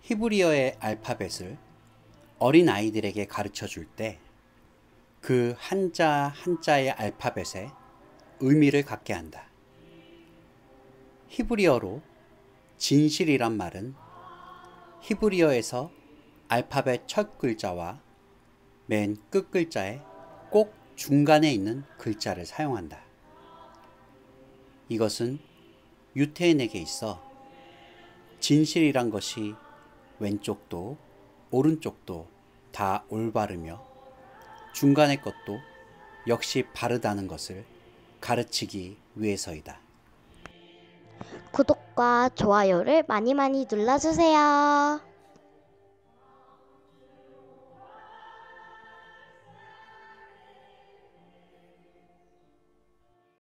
히브리어의 알파벳을 어린 아이들에게 가르쳐 줄 때 그 한자 한자의 알파벳에 의미를 갖게 한다. 히브리어로 진실이란 말은 히브리어에서 알파벳 첫 글자와 맨 끝 글자의 꼭 중간에 있는 글자를 사용한다. 이것은 유태인에게 있어 진실이란 것이 왼쪽도 오른쪽도 다 올바르며 중간의 것도 역시 바르다는 것을 가르치기 위해서이다. 구독과 좋아요를 많이 많이 눌러주세요.